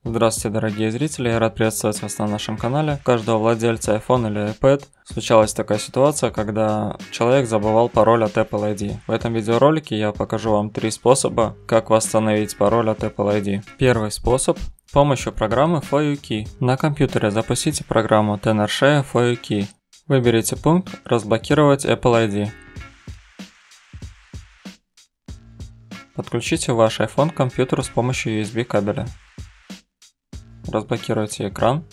Здравствуйте, дорогие зрители, я рад приветствовать вас на нашем канале. У каждого владельца iPhone или iPad случалась такая ситуация, когда человек забывал пароль от Apple ID. В этом видеоролике я покажу вам 3 способа, как восстановить пароль от Apple ID. Первый способ – с помощью программы FOUKey. На компьютере запустите программу Tenorshare FOUKey. Выберите пункт «Разблокировать Apple ID». Подключите ваш iPhone к компьютеру с помощью USB кабеля. Разблокируйте экран.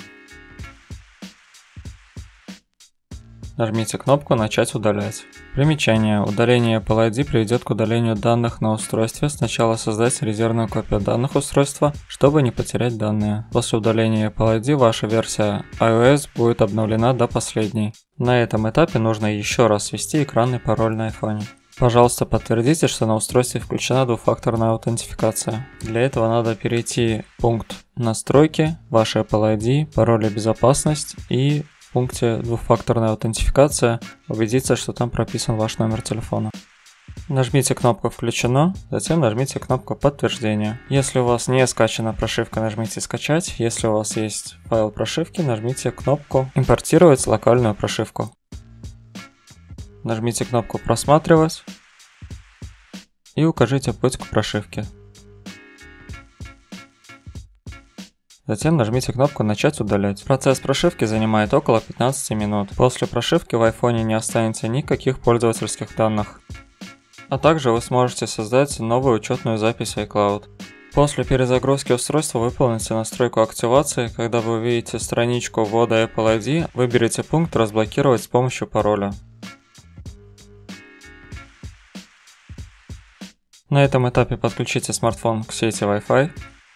Нажмите кнопку «Начать удалять». Примечание. Удаление Apple ID приведет к удалению данных на устройстве. Сначала создайте резервную копию данных устройства, чтобы не потерять данные. После удаления Apple ID ваша версия iOS будет обновлена до последней. На этом этапе нужно еще раз ввести экранный пароль на iPhone. Пожалуйста, подтвердите, что на устройстве включена двухфакторная аутентификация. Для этого надо перейти в пункт «Настройки», ваш Apple ID, пароль и безопасность и в пункте «Двухфакторная аутентификация» убедиться, что там прописан ваш номер телефона. Нажмите кнопку «Включено», затем нажмите кнопку «Подтверждение». Если у вас не скачана прошивка, нажмите «Скачать». Если у вас есть файл прошивки, нажмите кнопку «Импортировать локальную прошивку». Нажмите кнопку «Просматривать» и укажите путь к прошивке. Затем нажмите кнопку «Начать удалять». Процесс прошивки занимает около 15 минут. После прошивки в iPhone не останется никаких пользовательских данных. А также вы сможете создать новую учетную запись iCloud. После перезагрузки устройства выполните настройку активации. Когда вы увидите страничку ввода Apple ID, выберите пункт «Разблокировать с помощью пароля». На этом этапе подключите смартфон к сети Wi-Fi.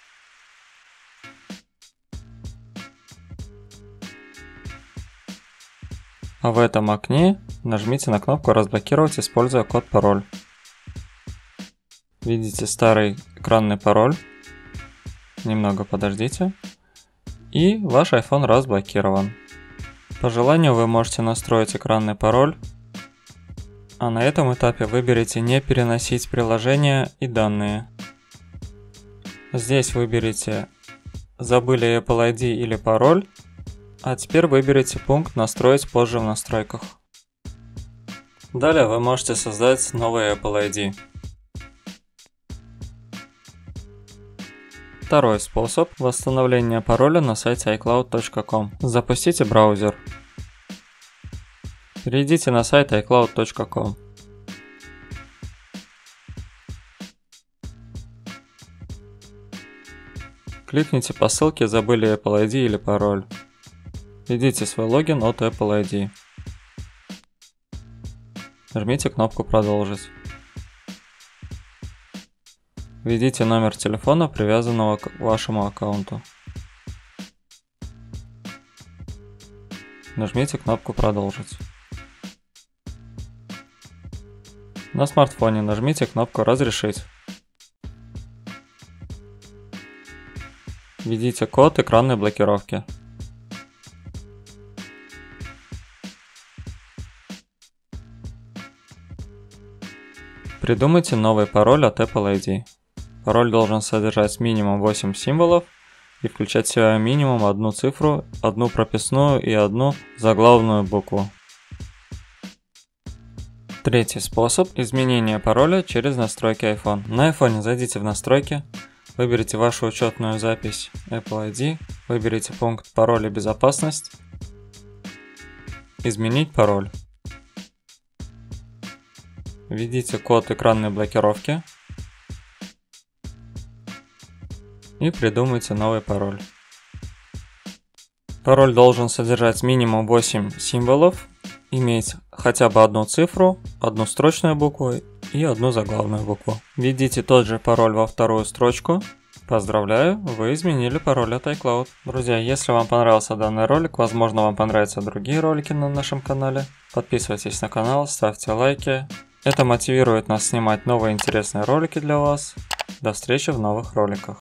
А в этом окне нажмите на кнопку «Разблокировать», используя код-пароль. Видите старый экранный пароль. Немного подождите. И ваш iPhone разблокирован. По желанию вы можете настроить экранный пароль. А на этом этапе выберите «Не переносить приложения и данные». Здесь выберите «Забыли Apple ID или пароль», а теперь выберите пункт «Настроить позже в настройках». Далее вы можете создать новый Apple ID. Второй способ – восстановление пароля на сайте iCloud.com. Запустите браузер. Перейдите на сайт iCloud.com. Кликните по ссылке «Забыли Apple ID или пароль». Введите свой логин от Apple ID. Нажмите кнопку «Продолжить». Введите номер телефона, привязанного к вашему аккаунту. Нажмите кнопку «Продолжить». На смартфоне нажмите кнопку «Разрешить». Введите код экранной блокировки. Придумайте новый пароль от Apple ID. Пароль должен содержать минимум 8 символов и включать в себя минимум одну цифру, одну прописную и одну заглавную букву. Третий способ – изменение пароля через настройки iPhone. На iPhone зайдите в настройки, выберите вашу учетную запись Apple ID, выберите пункт «Пароль и безопасность», «Изменить пароль». Введите код экранной блокировки и придумайте новый пароль. Пароль должен содержать минимум 8 символов, иметь хотя бы одну цифру, одну строчную букву и одну заглавную букву. Введите тот же пароль во вторую строчку. Поздравляю, вы изменили пароль от iCloud. Друзья, если вам понравился данный ролик, возможно вам понравятся другие ролики на нашем канале. Подписывайтесь на канал, ставьте лайки. Это мотивирует нас снимать новые интересные ролики для вас. До встречи в новых роликах.